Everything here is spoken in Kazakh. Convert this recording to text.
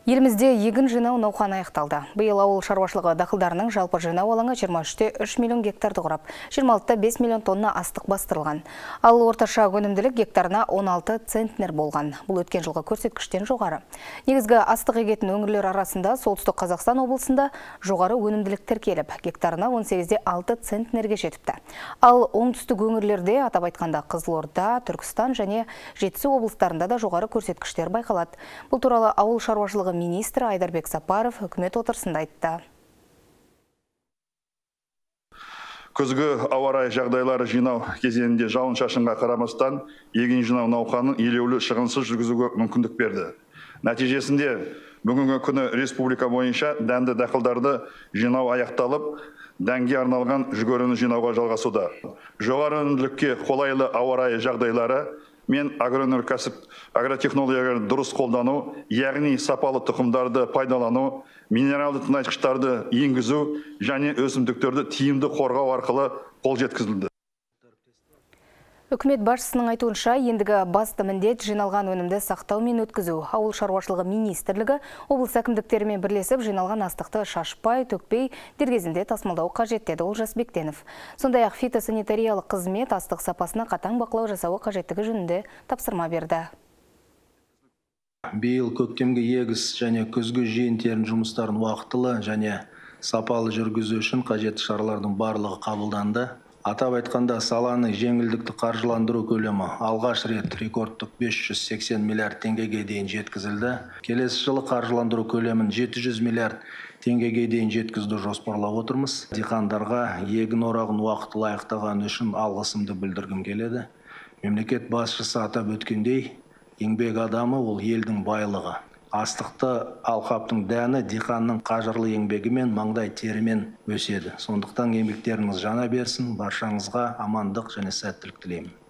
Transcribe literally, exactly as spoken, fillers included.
Елімізде егін жинау науқаны аяқталды. Биыл ауыл шаруашылығы дақылдарының жалпы жинау алаңы жиырма үште үш миллион гектарды құрап, жиырма алтыда бес миллион тонна астық бастырылған. Ал орташа өнімділік гектарына он алты центнер болған. Бұл өткен жылғы көрсеткіштен жоғары. Негізгі астық егетін өңірлер арасында солтүстік Қазақстан облысында жоғары өнімділік тіркеліп, гектарына он сегізде алты центнерге жетіпті. Ал оңтүстік өңірлерде, атап айтқанда Қызылорда, Түркістан және Жетісу облыстарында да жоғары көрсеткіштер байқалады. Бұл туралы ауыл шаруашылығы министрі Айдарбек Сапаров үкімет отырысында айтты. Күзгі ауа райы жағдайлары жинау кезеңінде жауын-шашынға қарамастан егін жинау науқанын елеулі шығынсыз жүргізуге мүмкіндік берді. Нәтижесінде бүгінгі күні республика бойынша дәнді дақылдарды жинау аяқталып, дәнге арналған жүгеріні жинауға жалғасуда. Жоғары өнімділікке қолайлы ауа райы жағдайлары мен агроөнеркәсіп агротехнологияларды дұрыс қолдану, яғни сапалы тұқымдарды пайдалану, минералды тыңайтқыштарды енгізу және өсімдіктерді тиімді қорғау арқылы қол жеткізілді. Үкімет басшысының айтуынша, ендігі басты міндет жиналған өнімді сақтау мен өткізу. Ауыл шаруашылығы министрлігі облыс әкімдіктерімен бірлесіп жиналған астықты шашпай, төкпей, дер кезінде тасымалдау қажет деді Олжас Бектенов. Сондай-ақ фитосанитариялық қызмет астық сапасына қатаң бақылау жасауы қажеттігі жөнінде тапсырма берді. Биыл көктемгі егіс және күзгі жиын-терін жұмыстарын уақытылы және сапалы жүргізу үшін қажетті шаралардың барлығы қабылданды. Атап айтқанда, саланы жеңілдікті қаржыландыру көлемі алғаш рет рекордтық бес жүз сексен миллиард теңгеге дейін жеткізілді. Келесі жылы қаржыландыру көлемін жеті жүз миллиард теңгеге дейін жеткізді жоспарлап отырмыз. Диқандарға егін орағын уақытылы аяқтағаны үшін алғысымды білдіргім келеді. Мемлекет басшысы атап өткендей, еңбек адамы ол елдің байлығы. Астықты алқаптың дәні диқанның қажырлы еңбегімен, маңдай терімен өседі. Сондықтан еңбектеріңіз жана берсін, баршаңызға амандық және сәттілік тілеймін.